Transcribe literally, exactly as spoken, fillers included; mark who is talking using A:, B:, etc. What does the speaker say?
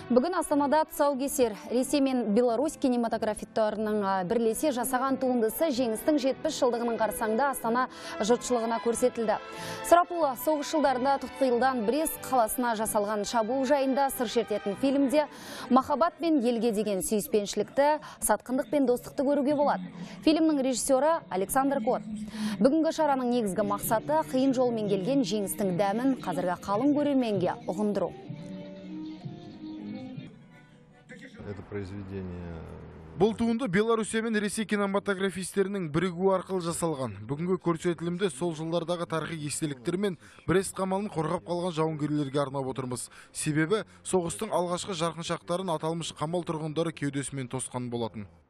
A: Бүгін Астанада тұсаукесер. Ресей мен Беларусь кинематографистерінің бірлесе жасаған туындысы жеңістің жетпіс жылдығының қарсаңында Астана жұртшылығына көрсетілді. Сұрапыл соғыс жылдарында Тұтқиылдан Брест қаласына жасалған шабуыл жайында сыр шертетін фильмде махаббат пен елге деген сүйіспеншілікті, сатқындық пен достықты көруге болады. Фильмнің режиссері Александр Кот. Бүгінгі шараның негізгі мақсаты қиын жолмен келген жеңістің дәмін қазіргі қалың көрерменге ұғындыру.
B: Бұл туынды Беларусия мен Ресей кинематографистерінің бірігуі арқылы жасалған. Бүгінгі көрсетілімде сол жылдардағы тарихи естеліктер мен Брест қамалын қорғап қалған жауынгерлерге арнап отырмыз. Себебі соғыстың алғашқы жарқын шақтарын аталмыш қамал тұрғындары кеудесімен тосқан болатын.